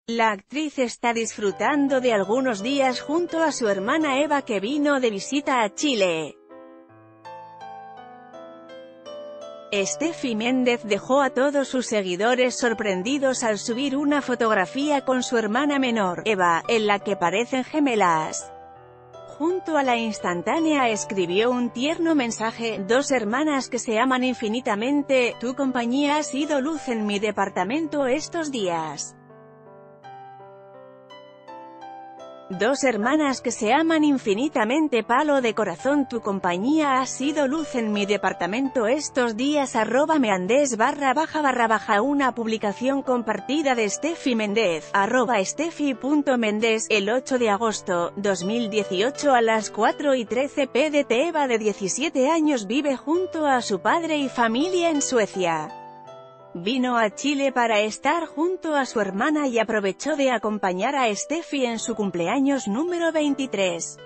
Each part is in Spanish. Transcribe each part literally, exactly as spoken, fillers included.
La actriz está disfrutando de algunos días junto a su hermana Eva, que vino de visita a Chile. Steffi Méndez dejó a todos sus seguidores sorprendidos al subir una fotografía con su hermana menor, Eva, en la que parecen gemelas. Junto a la instantánea escribió un tierno mensaje: dos hermanas que se aman infinitamente, tu compañía ha sido luz en mi departamento estos días. Dos hermanas que se aman infinitamente, palo de corazón, tu compañía ha sido luz en mi departamento estos días. Arroba meandés barra baja barra baja una publicación compartida de Steffi Méndez, arroba steffi.méndez, el ocho de agosto, dos mil dieciocho a las cuatro y trece pm. Eva, de diecisiete años, vive junto a su padre y familia en Suecia. Vino a Chile para estar junto a su hermana y aprovechó de acompañar a Steffi en su cumpleaños número veintitrés.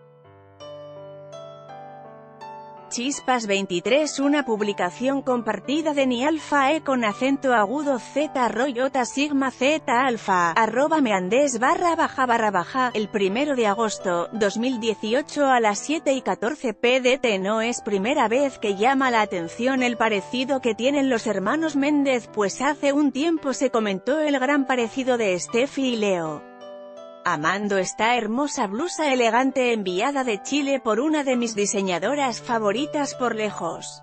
Chispas veintitrés, una publicación compartida de Ni Alfa E con acento agudo Z Royota Sigma Z Alfa, arroba meandés barra baja barra baja, el primero de agosto, dos mil dieciocho a las siete y catorce pm. No es primera vez que llama la atención el parecido que tienen los hermanos Méndez, pues hace un tiempo se comentó el gran parecido de Steffi y Leo. Amando esta hermosa blusa elegante enviada de Chile por una de mis diseñadoras favoritas por lejos.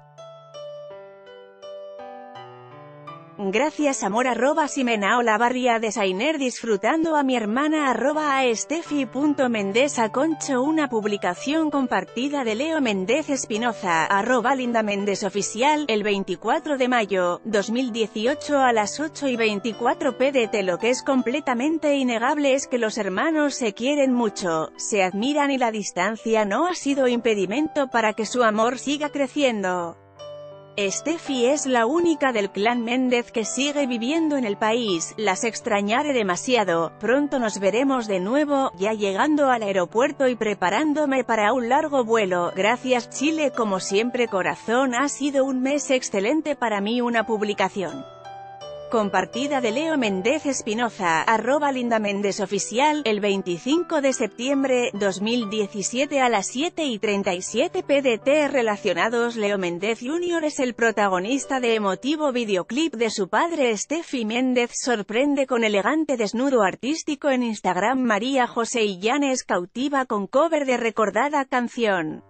Gracias amor, arroba Simena Olavarria Designer, disfrutando a mi hermana, arroba a steffi.méndez aconcho una publicación compartida de Leo Méndez Espinoza, arroba Linda Méndez Oficial, el veinticuatro de mayo, dos mil dieciocho a las ocho y veinticuatro pm. Lo que es completamente innegable es que los hermanos se quieren mucho, se admiran y la distancia no ha sido impedimento para que su amor siga creciendo. Steffi es la única del clan Méndez que sigue viviendo en el país, las extrañaré demasiado, pronto nos veremos de nuevo, ya llegando al aeropuerto y preparándome para un largo vuelo. Gracias Chile, como siempre corazón, ha sido un mes excelente para mí. Una publicación compartida de Leo Méndez Espinoza, arroba Linda Méndez Oficial, el veinticinco de septiembre, dos mil diecisiete a las siete y treinta y siete pm. Relacionados: Leo Méndez junior es el protagonista de emotivo videoclip de su padre. Steffi Méndez sorprende con elegante desnudo artístico en Instagram. María José Illanes cautiva con cover de recordada canción.